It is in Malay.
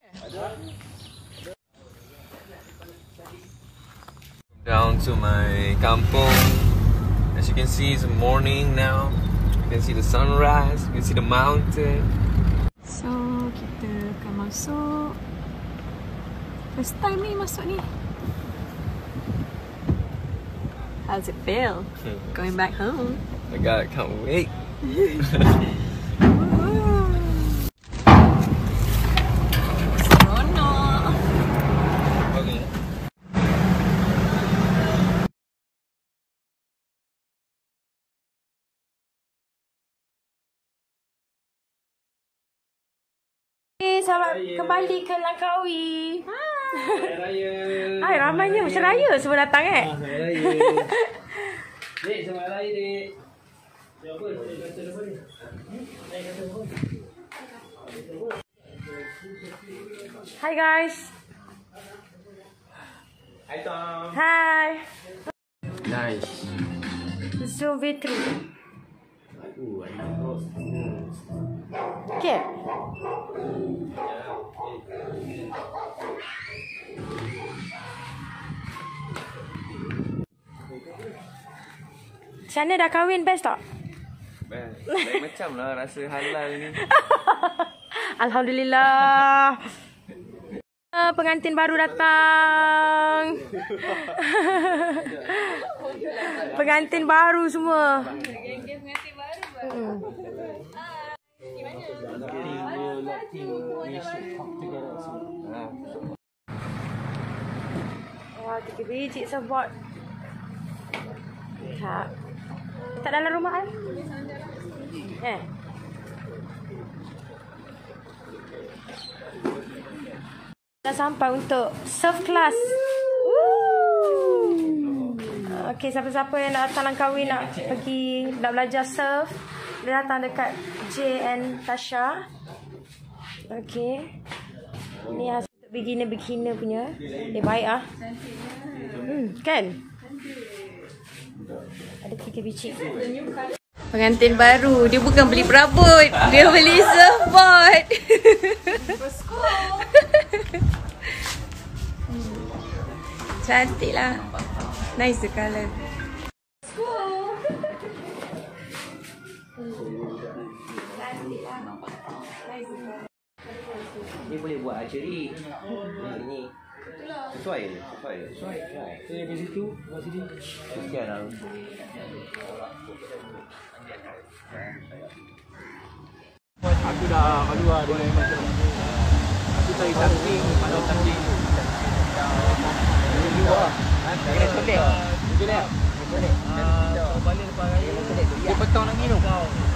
Down to my kampung. As you can see, it's morning now. You can see the sunrise. You can see the mountain. So kita akan masuk. First time ni masuk ni. How's it feel? Going back home. My God, I can't wait. Selamat kembali ke Langkawi. Hai, ramainya macam raya semua datang Raya. Dek, selamat raya, Dek. Siapa? Hi guys. Hai, Tom. Hi. Nice. Zoom V3. Okay. Sana dah kahwin best tak? Best. Lain macam lah rasa halal ni. Alhamdulillah. Pengantin baru datang. Pengantin baru semua. Pengantin baru. Wah, 3 biji sebot. Tak. Tak dalam rumah kan? Dah sampai untuk surf class. Okey, siapa-siapa yang nak datang Langkawi nak pergi nak belajar surf, dia datang dekat J and Natasha. Okey. Ni khas untuk beginner punya. Baik ah. Kan? Ada 3 biji. Pengantin baru, dia bukan beli perabot, dia beli surfboard. Cantik lah. Nice the colour. Ni boleh buat archery. Ni. Sesuai. Saya di situ, kat sini. Sekian lah. Aku dah keluar dari macam aku cari samping, pandang samping. Kena selek. Boleh. Balik lepas raya. Dia petang nak minum.